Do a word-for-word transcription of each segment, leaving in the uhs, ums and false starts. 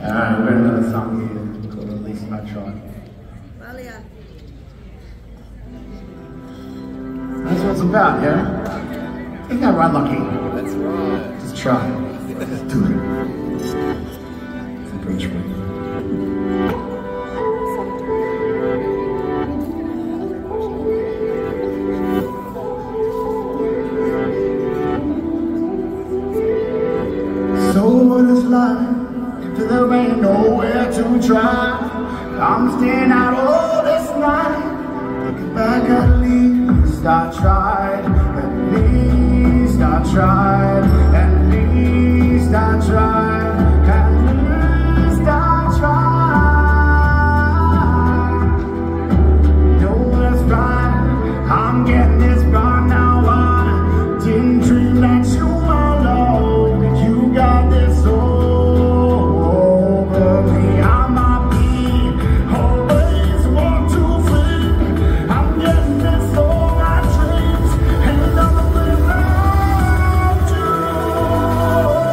Alright, we've got another song here called At Least I Tried. That's what it's about, yeah? Isn't that right, Lucky? That's right. Just try. Just do it. It's a bridge for you. So what is life if there ain't nowhere to try? I'm staying out all this night, looking back at least I tried, at least I tried, at least I tried, at least I tried. No, that's right, I'm getting this far now. I didn't dream that you were alone. You got this over me. I might be always one, two, three. I'm getting this all my dreams, and nothing without you.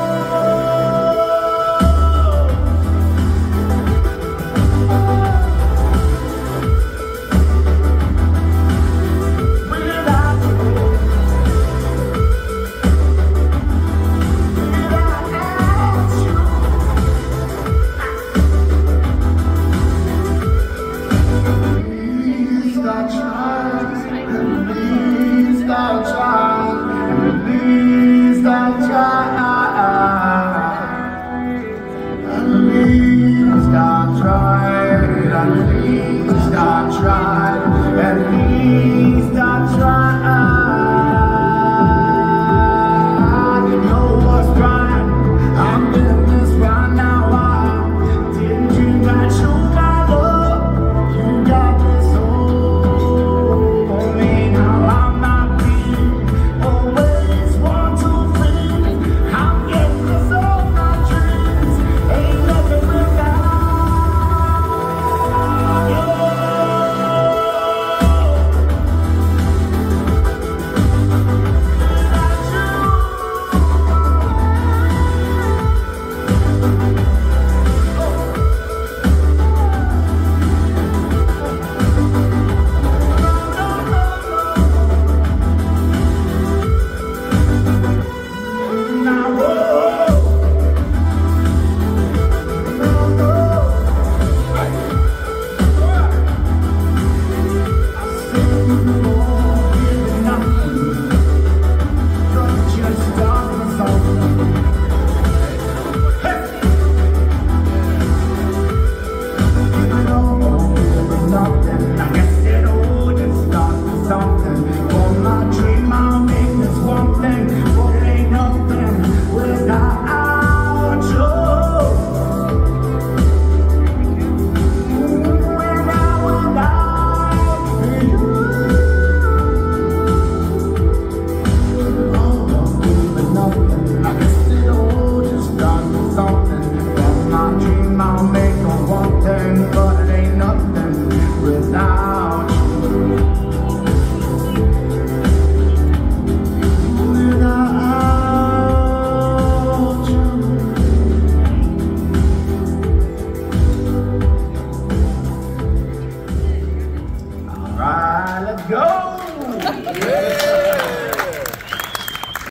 Without you. Joy.